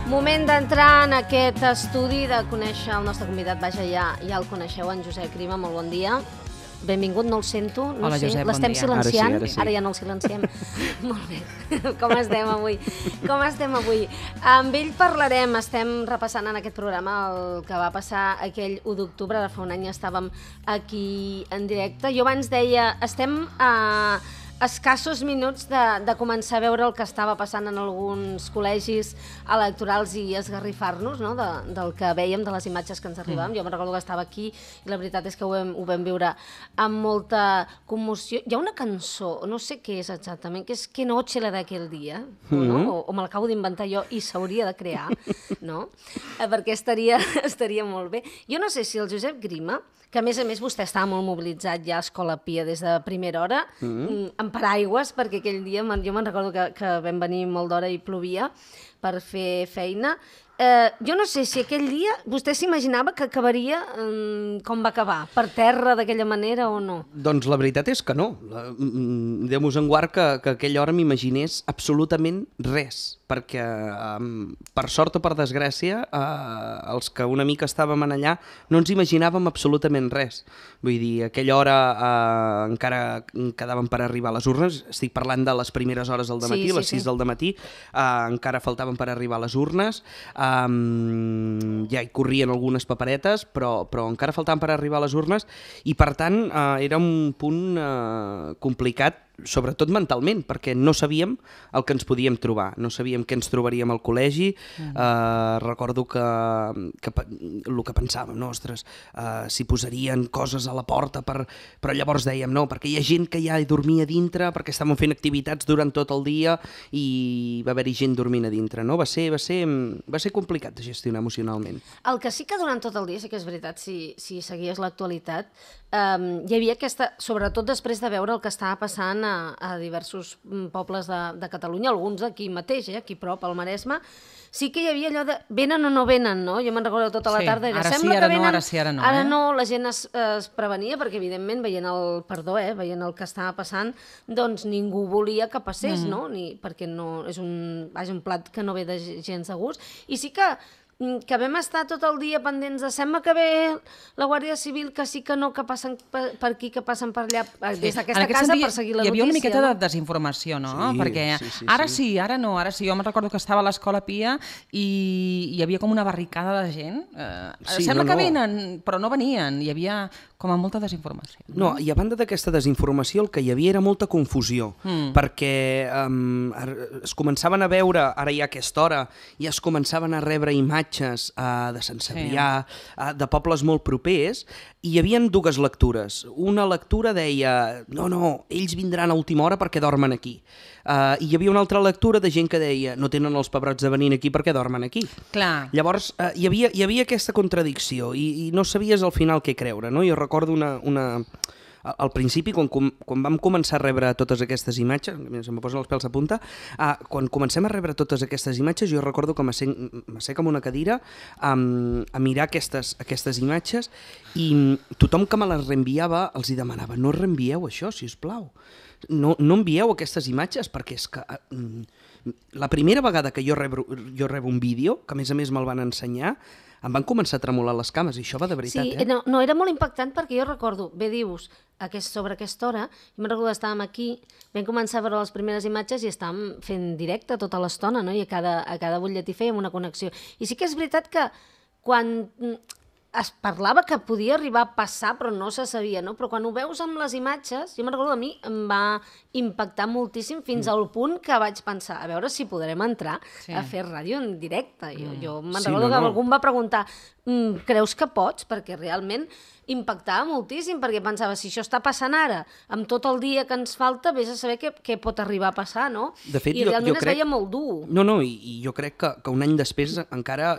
Moment d'entrar en aquest estudi, de conèixer el nostre convidat. Vaja, ja el coneixeu, en Josep Grima, molt bon dia. Benvingut, no el sento, no sé, l'estem silenciant, ara ja no el silenciem. Molt bé, com estem avui? Amb ell parlarem, estem repassant en aquest programa el que va passar aquell 1 d'octubre, de fa un any estàvem aquí en directe. Jo abans deia, estem a escassos minuts de començar a veure el que estava passant en alguns col·legis electorals i esgarrifar-nos, no?, del que vèiem, de les imatges que ens arribaven. Jo me'n recordo que estava aquí i la veritat és que ho vam viure amb molta commoció. Hi ha una cançó, no sé què és exactament, que és Que noche la d'aquell dia, no? O me l'acabo d'inventar jo i s'hauria de crear, no? Perquè estaria molt bé. Jo no sé si el Josep Grima, que a més vostè estava molt mobilitzat ja a Escola Pia des de primera hora, amb paraigües, perquè aquell dia jo me'n recordo que vam venir molt d'hora i plovia per fer feina. Jo no sé si aquell dia vostè s'imaginava que acabaria com va acabar, per terra d'aquella manera o no? Doncs la veritat és que no. Déu-nos en guard que aquella hora m'imaginés absolutament res, perquè per sort o per desgràcia els que una mica estàvem allà no ens imaginàvem absolutament res. Vull dir, aquella hora encara quedaven per arribar a les urnes, estic parlant de les primeres hores del dematí, les 6 del dematí, encara faltaven per arribar a les urnes, ja hi corrien algunes paperetes, però encara faltaven per arribar a les urnes i per tant era un punt complicat, sobretot mentalment, perquè no sabíem el que ens podíem trobar, no sabíem què ens trobaríem al col·legi. Recordo que el que pensàvem, no, ostres, si posarien coses a la porta, però llavors dèiem no, perquè hi ha gent que ja hi dormia a dintre, perquè estàvem fent activitats durant tot el dia i va haver-hi gent dormint a dintre, no? Va ser complicat de gestionar emocionalment. El que sí que durant tot el dia, sí que és veritat, si seguies l'actualitat, hi havia aquesta, sobretot després de veure el que estava passant a diversos pobles de Catalunya, alguns aquí mateix, aquí prop, al Maresme, sí que hi havia allò de venen o no venen, no? Jo me'n recordo tota la tarda, era sembla que venen, ara no, la gent es prevenia, perquè evidentment veient el que estava passant, doncs ningú volia que passés, no? Perquè és un plat que no ve de gens de gust, i sí que vam estar tot el dia pendents de sembla que ve la Guàrdia Civil, que sí que no, que passen per aquí, que passen per allà, des d'aquesta casa per seguir la notícia. Hi havia una miqueta de desinformació, no? Perquè ara sí, ara no. Jo me'n recordo que estava a l'Escola Pia i hi havia com una barricada de gent. Sembla que venen, però no venien. Hi havia com a molta desinformació. No, i a banda d'aquesta desinformació el que hi havia era molta confusió, perquè es començaven a veure, ara ja a aquesta hora, ja es començaven a rebre imatges de Sant Cebrià, de pobles molt propers, i hi havia dues lectures. Una lectura deia, no, ells vindran a última hora perquè dormen aquí. I hi havia una altra lectura de gent que deia, no tenen els pebrots de venir aquí perquè dormen aquí. Clar. Llavors, hi havia aquesta contradicció i no sabies al final què creure, no? Jo recordo al principi, quan vam començar a rebre totes aquestes imatges, se'm posen els pèls a punta, quan comencem a rebre totes aquestes imatges, jo recordo que m'assec en una cadira a mirar aquestes imatges i tothom que me les reenviava els hi demanava, no reenvieu això, si us plau. No envieu aquestes imatges, perquè és que la primera vegada que jo rebo un vídeo, que a més me'l van ensenyar, em van començar a tremolar les cames, i això va de veritat. Sí, no, era molt impactant perquè jo recordo, bé dius, sobre aquesta hora, jo me'n recordo que estàvem aquí, vam començar a veure les primeres imatges i estàvem fent directe tota l'estona, no? I a cada butlletí fèiem una connexió. I sí que és veritat que quan es parlava que podia arribar a passar, però no se sabia, no? Però quan ho veus amb les imatges, jo me'n recordo, a mi em va impactar moltíssim fins al punt que vaig pensar, a veure si podrem entrar a fer ràdio en directe. Jo me'n recordo que algú em va preguntar, creus que pots? Perquè realment impactava moltíssim, perquè pensava, si això està passant ara, amb tot el dia que ens falta, vés a saber què pot arribar a passar, no? De fet, I realment es veia molt dur. No, i jo crec que un any després encara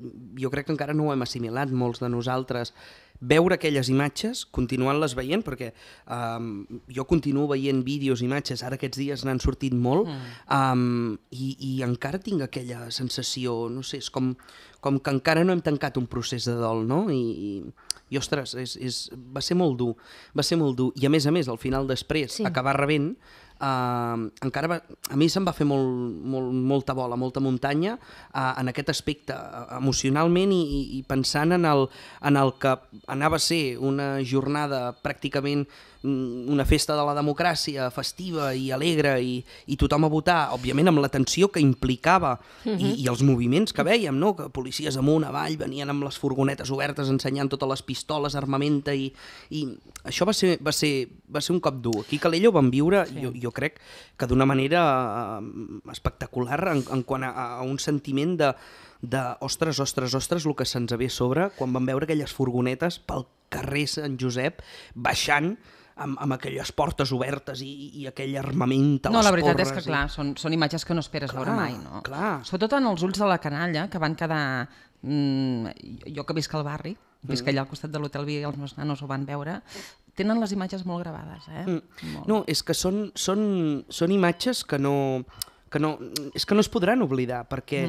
no ho hem assimilat molts de nosaltres, veure aquelles imatges, continuant-les veient, perquè jo continuo veient vídeos, imatges, ara aquests dies n'han sortit molt, i encara tinc aquella sensació, no sé, és com que encara no hem tancat un procés de dol, no? I ostres, va ser molt dur, I a més, al final després, acabar rebent encara a mi se'm va fer molta bola, molta muntanya en aquest aspecte, emocionalment i pensant en el que anava a ser una jornada pràcticament una festa de la democràcia festiva i alegre i tothom a votar, òbviament amb la tensió que implicava i els moviments que vèiem, no? Que policies amunt, avall, venien amb les furgonetes obertes ensenyant totes les pistoles, armamenta i això va ser un cop dur. Aquí a Calella ho vam viure, jo crec que d'una manera espectacular en quant a un sentiment de ostres, el que se'ns ve a sobre quan vam veure aquelles furgonetes pel carrer Sant Josep baixant amb aquelles portes obertes i aquell armament a les porres. No, la veritat és que, clar, són imatges que no esperes veure mai, no? Sobretot en els ulls de la canalla, que van quedar... Jo que visc al barri, visc allà al costat de l'Hotel Via i els meus nanos ho van veure, tenen les imatges molt gravades, No, és que són imatges que no es podran oblidar, perquè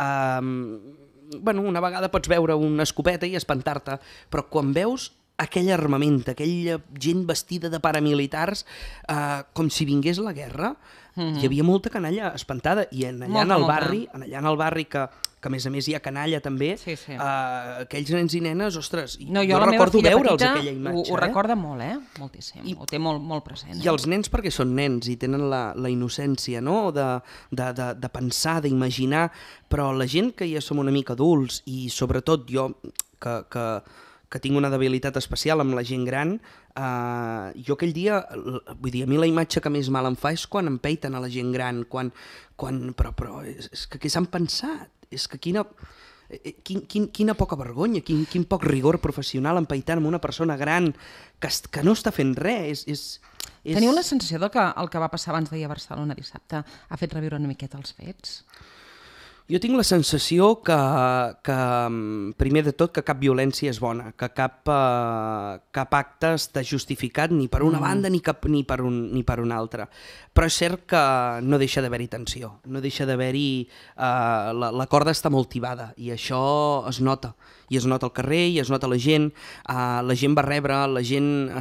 una vegada pots veure una escopeta i espantar-te, però quan veus aquell armament, aquella gent vestida de paramilitars com si vingués la guerra, hi havia molta canalla espantada, i allà en el barri, que a més a més hi ha canalla també, aquells nens i nenes, ostres, jo recordo veure'ls aquella imatge. Ho recorda molt, moltíssim, ho té molt present. I els nens perquè són nens i tenen la innocència, no?, de pensar, d'imaginar, però la gent que ja som una mica adults, i sobretot jo que tinc una debilitat especial amb la gent gran, jo aquell dia, vull dir, a mi la imatge que més mal em fa és quan empeiten a la gent gran, però és que què s'han pensat? És que quina poca vergonya, quin poc rigor professional empeitant amb una persona gran que no està fent res. Teniu la sensació que el que va passar abans d'ahir a Barcelona dissabte ha fet reviure una miqueta els fets? Jo tinc la sensació que primer de tot, que cap violència és bona, que cap acte està justificat ni per una banda ni per una altra. Però és cert que no deixa d'haver-hi tensió, no deixa d'haver-hi... La corda està molt tibada i això es nota. I es nota al carrer, i es nota la gent va rebre, la gent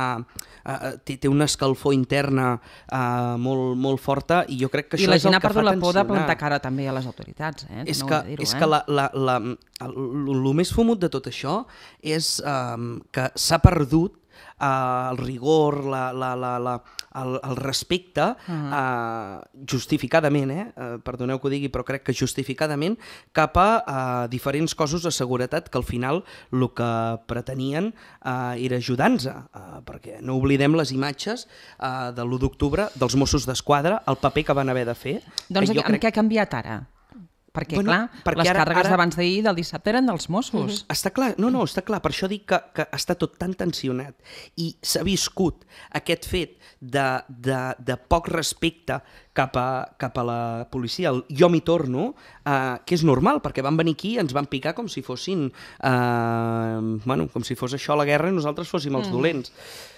té una escalfor interna molt forta, i jo crec que això és el que fa tensionar. I la gent ha perdut la por de plantar cara també a les autoritats, És que el més fumut de tot això és que s'ha perdut el rigor, el respecte, justificadament, perdoneu que ho digui, però crec que justificadament, cap a diferents cossos de seguretat que al final el que pretenien era ajudar-nos, perquè no oblidem les imatges de l'1 d'octubre dels Mossos d'Esquadra, el paper que van haver de fer. Doncs en què ha canviat ara? Perquè, clar, les càrregues d'abans d'ahir del dissabte eren dels Mossos. Està clar, està clar, per això dic que està tot tan tensionat i s'ha viscut aquest fet de poc respecte cap a la policia. Jo m'hi torno, que és normal, perquè van venir aquí i ens van picar com si fossin... com si fos això la guerra i nosaltres fóssim els dolents.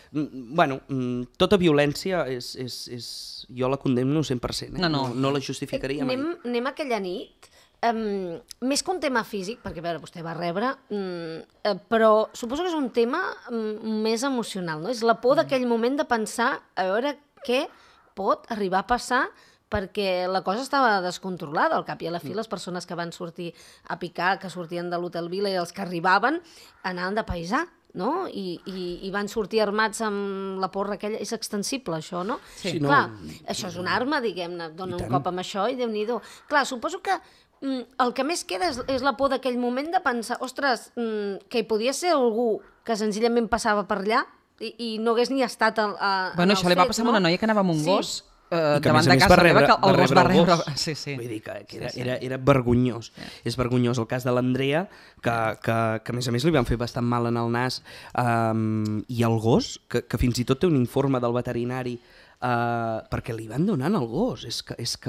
Tota violència jo la condemno 100%, no la justificaria mai. Anem aquella nit, més que un tema físic, perquè a veure, vostè va rebre, però suposo que és un tema més emocional, no? És la por d'aquell moment de pensar a veure què pot arribar a passar, perquè la cosa estava descontrolada. Al cap i a la fi, les persones que van sortir a picar, que sortien de l'Hotel Vila i els que arribaven, anaven de paisà, no? I van sortir armats amb la porra aquella. És extensible, això, no? Sí. Clar, això és una arma, diguem-ne, dona un cop amb això i Déu-n'hi-do. Clar, suposo que el que més queda és la por d'aquell moment de pensar, ostres, que hi podia ser algú que senzillament passava per allà i no hagués ni estat en els fets, no? Això li va passar a una noia que anava amb un gos davant de casa meva, que el gos va rebre... Vull dir que era vergonyós. És vergonyós el cas de l'Andrea, que a més li van fer bastant mal en el nas, i el gos, que fins i tot té un informe del veterinari perquè li van donant el gos. És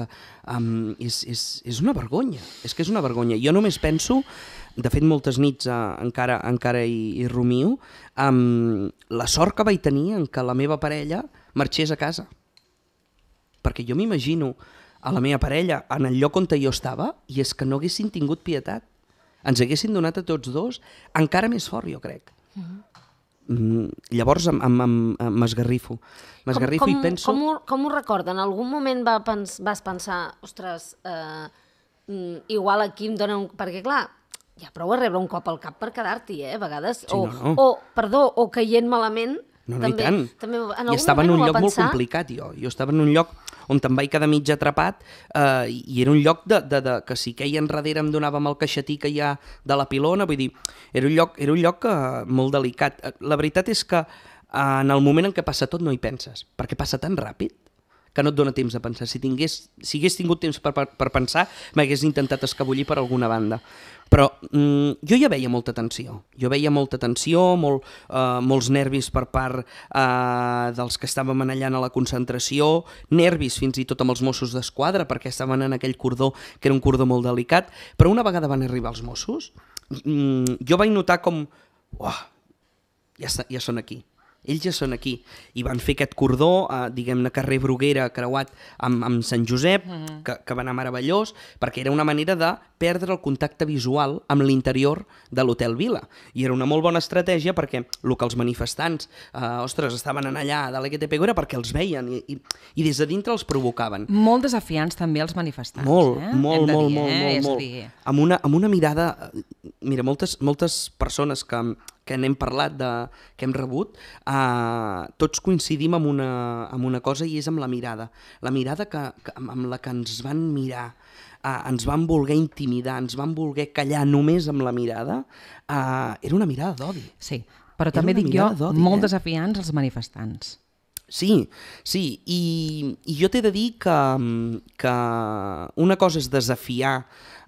una vergonya. És que és una vergonya. Jo només penso, de fet moltes nits encara hi rumio, la sort que vaig tenir en què la meva parella marxés a casa. Perquè jo m'imagino a la meva parella en el lloc on jo estava, i és que no haguessin tingut pietat. Ens haguessin donat a tots dos encara més fort, jo crec. Llavors m'esgarrifo. M'esgarrifo i penso... Com ho recorda? En algun moment vas pensar, ostres, igual aquí em donen... Perquè, clar, ja prou a rebre un cop al cap per quedar-t'hi, a vegades. O caient malament... No, i tant. I estava en un lloc molt complicat, jo. Jo estava en un lloc on em vaig quedar mig atrapat i era un lloc que si queia enrere em donava amb el caixetí que hi ha de la pilona, vull dir, era un lloc molt delicat. La veritat és que en el moment en què passa tot no hi penses, perquè passa tan ràpid que no et dona temps a pensar. Si hagués tingut temps per pensar, m'hagués intentat escabullir per alguna banda. Però jo ja veia molta tensió. Jo veia molta tensió, molts nervis per part dels que estàvem allà a la concentració, nervis fins i tot amb els Mossos d'Esquadra, perquè estaven en aquell cordó, que era un cordó molt delicat, però una vegada van arribar els Mossos, jo vaig notar com... Ja són aquí. Ells ja són aquí, i van fer aquest cordó, diguem-ne, carrer Bruguera creuat amb Sant Josep, que va anar meravellós, perquè era una manera de perdre el contacte visual amb l'interior de l'Hotel Vila. I era una molt bona estratègia perquè el que els manifestants, estaven allà de l'EGTP era perquè els veien i des de dintre els provocaven. Molt desafiants també els manifestants. Molt. Amb una mirada... Mira, moltes persones que n'hem parlat, que hem rebut, tots coincidim amb una cosa i és amb la mirada. La mirada amb la que ens van mirar, ens van voler intimidar, ens van voler callar només amb la mirada, era una mirada d'odi. Sí, però també dic jo, molt desafiants els manifestants. Sí, i jo t'he de dir que una cosa és desafiar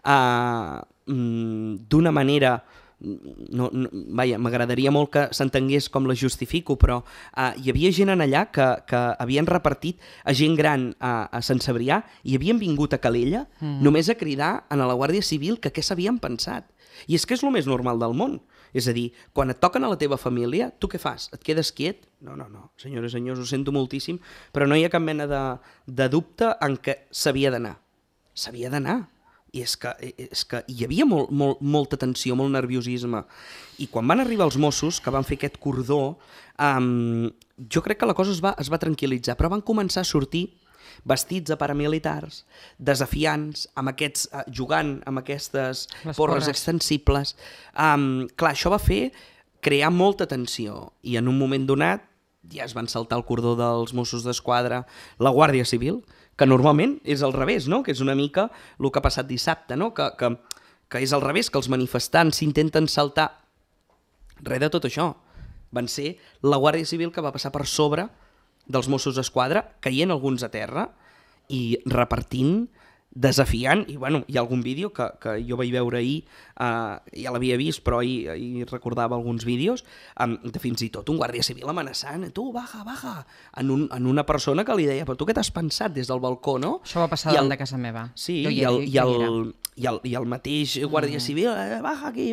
d'una manera... m'agradaria molt que s'entengués com la justifico, però hi havia gent allà que havien repartit a gent gran a Sant Cebrià i havien vingut a Calella només a cridar a la Guàrdia Civil que què s'havien pensat. I és que és el més normal del món. És a dir, quan et toquen a la teva família, tu què fas? Et quedes quiet? No. Senyores i senyors, ho sento moltíssim, però no hi ha cap mena de dubte en què s'havia d'anar. S'havia d'anar. I és que hi havia molta tensió, molt nerviosisme. I quan van arribar els Mossos, que van fer aquest cordó, jo crec que la cosa es va tranquil·litzar, però van començar a sortir vestits de paramilitars, desafiants, jugant amb aquestes porres extensibles. Clar, això va crear molta tensió i en un moment donat ja es van saltar el cordó dels Mossos d'Esquadra, la Guàrdia Civil, que normalment és al revés, no? Que és una mica el que ha passat dissabte, no? Que és al revés, que els manifestants s'intenten saltar. Res de tot això. Van ser la Guàrdia Civil que va passar per sobre dels Mossos d'Esquadra, caient alguns a terra i repartint, desafiant, i bueno, hi ha algun vídeo que jo vaig veure ahir, ja l'havia vist, però ahir recordava alguns vídeos, de fins i tot un guàrdia civil amenaçant, tu, baja, en una persona que li deia, però tu què t'has pensat des del balcó, no? Això va passar davant de casa meva. Sí, i el mateix guàrdia civil, baja aquí,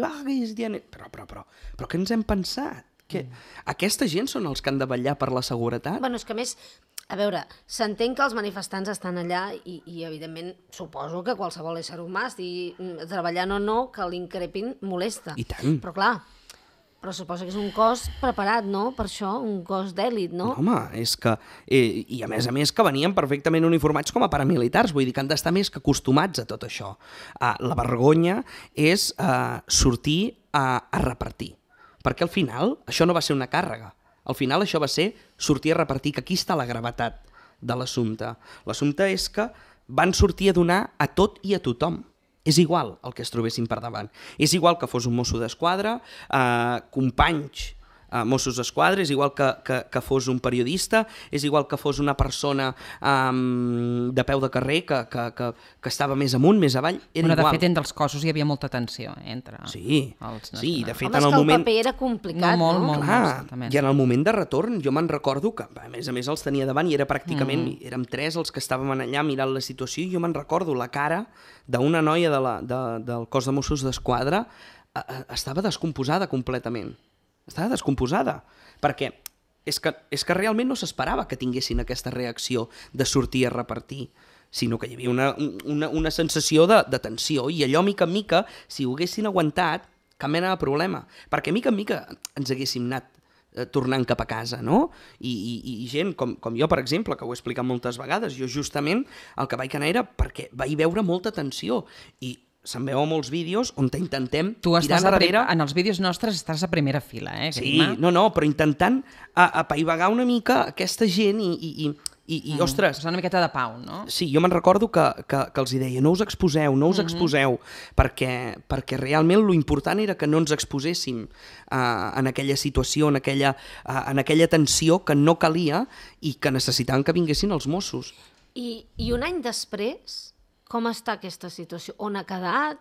però què ens hem pensat? Aquesta gent són els que han de vetllar per la seguretat? Bueno, és que a més, a veure, s'entén que els manifestants estan allà i evidentment, suposo que qualsevol ésser humà estigui treballant o no, que l'increpin molesta. I tant. Però clar, suposo que és un cos preparat, no?, per això, un cos d'èlit, no? Home, és que... I a més que venien perfectament uniformats com a paramilitars, vull dir que han d'estar més que acostumats a tot això. La vergonya és sortir a repartir. Perquè al final això no va ser una càrrega. Al final això va ser sortir a repartir, que aquí està la gravetat de l'assumpte. L'assumpte és que van sortir a donar a tot i a tothom. És igual el que es trobessin per davant. És igual que fos un mosso d'esquadra, companys Mossos d'Esquadra, és igual que fos un periodista, és igual que fos una persona de peu de carrer que estava més amunt, més avall, era igual. De fet, entre els cossos hi havia molta tensió entre els nacionals. Sí, de fet, en el moment... el paper era complicat, no? Molt. I en el moment de retorn jo me'n recordo que, a més els tenia davant i era pràcticament, érem 3 els que estàvem allà mirant la situació i jo me'n recordo la cara d'una noia del cos de Mossos d'Esquadra estava descomposada completament. Estava descomposada, perquè és que realment no s'esperava que tinguessin aquesta reacció de sortir a repartir, sinó que hi havia una sensació de tensió i allò, mica en mica, si ho haguessin aguantat, cap mena de problema, perquè mica en mica ens haguéssim anat tornant cap a casa, no? I gent com jo, per exemple, que ho he explicat moltes vegades, jo justament el que vaig anar era perquè vaig veure molta tensió i se'n veu a molts vídeos on intentem tirar enrere... En els vídeos nostres estàs a primera fila, Sí, però intentant apaivagar una mica aquesta gent i ostres... Una miqueta de pau, no? Sí, jo me'n recordo que els hi deia no us exposeu, perquè realment lo important era que no ens exposéssim en aquella situació, en aquella tensió que no calia i que necessitaven que vinguessin els Mossos. I un any després... Com està aquesta situació? On ha quedat?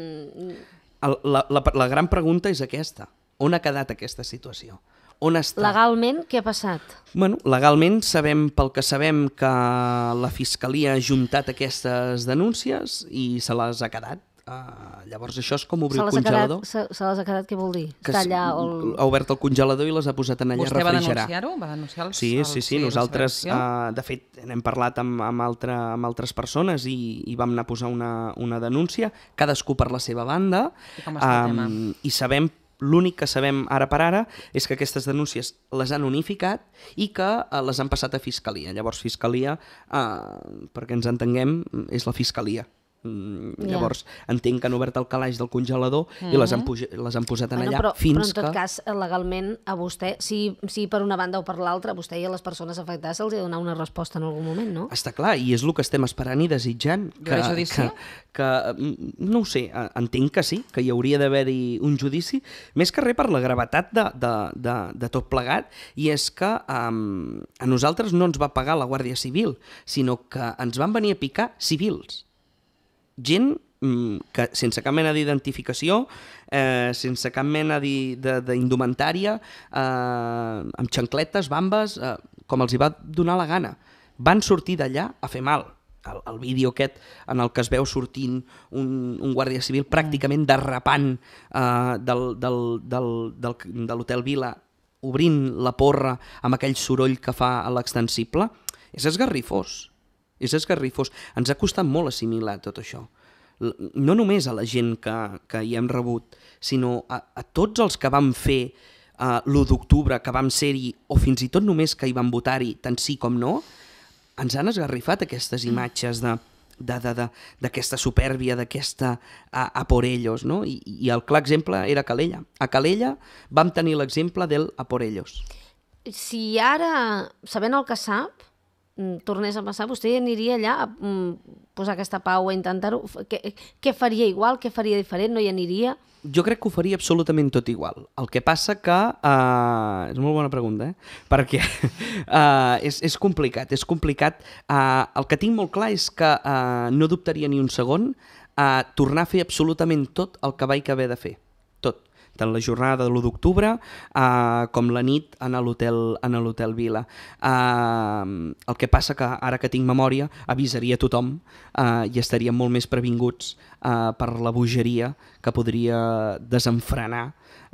La gran pregunta és aquesta. On ha quedat aquesta situació? On està? Legalment, què ha passat? Bueno, legalment sabem, pel que sabem, que la Fiscalia ha juntat aquestes denúncies i se les ha quedat. Llavors això és com obrir el congelador. Se les ha quedat, què vol dir? Ha obert el congelador i les ha posat en allà a refrigerar. Vostè va denunciar-ho? Va denunciar Sí, nosaltres, de fet, n'hem parlat amb altres persones i vam anar a posar una denúncia, cadascú per la seva banda, i sabem, l'únic que sabem ara per ara és que aquestes denúncies les han unificat i que les han passat a Fiscalia. Llavors, Fiscalia, perquè ens entenguem, és la Fiscalia. Llavors entenc que han obert el calaix del congelador i les han posat en allà fins que... Però en tot cas, legalment, a vostè, si per una banda o per l'altra, a vostè i a les persones afectades se'ls ha de donar una resposta en algun moment, no? Està clar, i és el que estem esperant i desitjant. Que no ho sé, entenc que sí, que hi hauria d'haver-hi un judici, més que res per la gravetat de tot plegat, i és que a nosaltres no ens va pagar la Guàrdia Civil, sinó que ens van venir a picar civils. Gent que sense cap mena d'identificació, sense cap mena d'indumentària, amb xancletes, bambes, com els hi va donar la gana. Van sortir d'allà a fer mal. El vídeo aquest en el que es veu sortint un guàrdia civil pràcticament derrapant de l'Hotel Vila, obrint la porra amb aquell soroll que fa a l'extensible, és esgarrifós. És esgarrifós. Ens ha costat molt assimilar tot això. No només a la gent que hi hem rebut, sinó a tots els que vam fer l'1 d'octubre, que vam ser-hi, o fins i tot només que hi van votar-hi, tant sí com no, ens han esgarrifat aquestes imatges d'aquesta supèrbia, d'aquesta a por ellos, no? I el clar exemple era Calella. A Calella vam tenir l'exemple del a por ellos. Si ara, sabent el que sap, tornés a passar, vostè aniria allà a posar aquesta pau, a intentar-ho? Què faria igual? Què faria diferent? No hi aniria? Jo crec que ho faria absolutament tot igual. El que passa que... és molt bona pregunta, perquè és complicat. És complicat. El que tinc molt clar és que no dubtaria ni un segon a tornar a fer absolutament tot el que vaig haver de fer. Tot. Tant la jornada de l'1 d'octubre com la nit en l'Hotel Vila. El que passa que ara que tinc memòria avisaria tothom i estaríem molt més previnguts per la bogeria que podria desenfrenar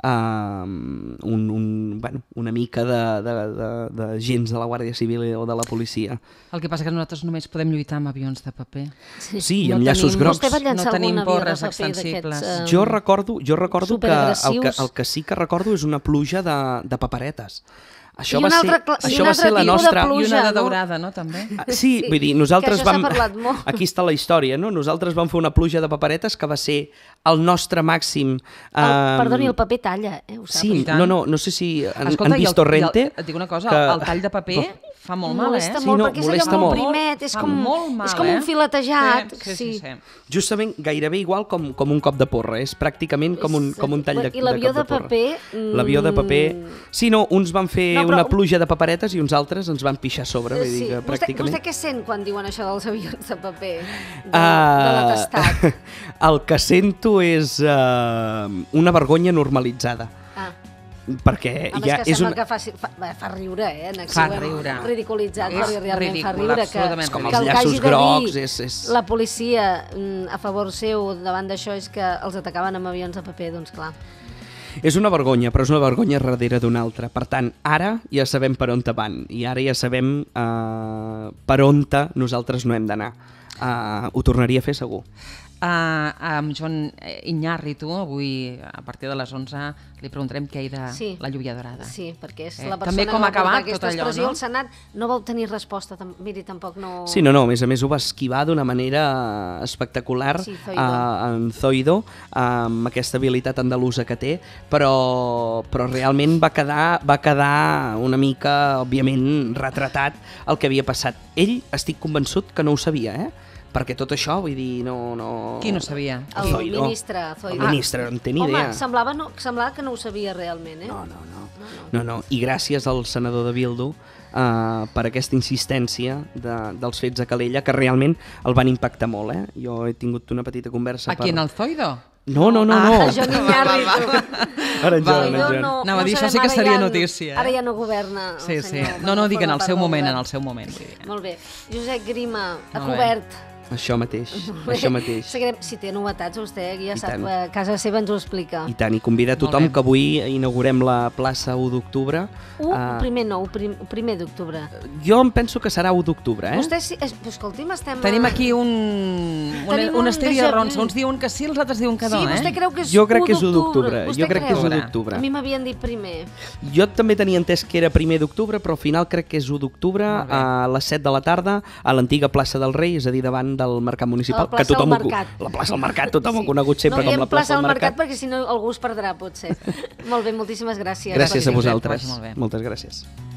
una mica de agents de la Guàrdia Civil o de la policia. El que passa que nosaltres només podem lluitar amb avions de paper. Sí, i amb llaços grocs. No tenim porres extensibles. Jo recordo que el que sí que recordo és una pluja de paperetes. Això va ser la nostra... I una de daurada, no, també? Sí, vull dir, nosaltres vam... molt. Aquí està la història, no? Nosaltres vam fer una pluja de paperetes que va ser el nostre màxim... Perdoni, el paper talla, ho sap? Sí, no sé si han vist Torrente... Et dic una cosa, el tall de paper fa molt mal, Molesta molt, perquè és allò molt primet, és com un filetejat. Sí. Justament gairebé igual com un cop de porra, és pràcticament com un tall de cop de porra. I l'avió de paper... L'avió de paper... Sí, no, uns van fer una pluja de paperetes i uns altres ens van pixar a sobre. Sí. Vostè què sent quan diuen això dels avions de paper, de l'atestat? El que sento és una vergonya normalitzada. Perquè ja és que fa riure, fa riure. Ridiculitzat, realment fa riure és com els llaços grocs. La policia a favor seu davant d'això és que els atacaven amb avions de paper, doncs clar. És una vergonya, però és una vergonya darrere d'una altra. Per tant, ara ja sabem per on van i ara ja sabem per on nosaltres no hem d'anar. Ho tornaria a fer segur. amb Joan Iñárritu, avui a partir de les 11 li preguntarem què hi de la lluvia dorada. Sí, perquè és la persona també com que va ha acabat aquesta tot allò, expressió no? al Senat. No va obtenir resposta, miri, tampoc no... Sí, no, a més ho va esquivar d'una manera espectacular en Zoido, amb aquesta habilitat andalusa que té, però realment va quedar una mica, òbviament, retratat el que havia passat. Ell, estic convençut que no ho sabia, perquè tot això, vull dir, no... Qui no sabia? El ministre Zoido. El ministre, no en té ni idea. Home, semblava que no ho sabia realment, No. I gràcies al senador de Bildu per aquesta insistència dels fets a Calella, que realment el van impactar molt, Jo he tingut una petita conversa... Aquí en el Zoido? No. A Joan Iñárritu. Ara en Joan. Anava a dir, això sí que seria notícia. Ara ja no governa el senyor. No, dic en el seu moment, Molt bé. Josep Grima, a cobert. Això mateix. Si té novetats, vostè ja sap, a casa seva ens ho explica. I tant, i convida tothom que avui inaugurem la plaça 1 d'octubre. Primer d'octubre. Jo em penso que serà 1 d'octubre, Vostè, escolti'm, estem... Tenim aquí un estil de ronça. Uns diuen que sí, els altres diuen que no, Sí, vostè creu que és 1 d'octubre? Jo crec que és 1 d'octubre. Jo crec que és 1 d'octubre. A mi m'havien dit primer. Jo també tenia entès que era 1 d'octubre, però al final crec que és 1 d'octubre a les 7 de la tarda a l'antiga plaça del Rei, és a dir, davant del mercat municipal. La plaça del Mercat. La plaça del Mercat, tothom ho ha conegut sempre com la plaça del Mercat. Perquè si no algú es perdrà, potser. Molt bé, moltíssimes gràcies. Gràcies a vosaltres. Moltes gràcies.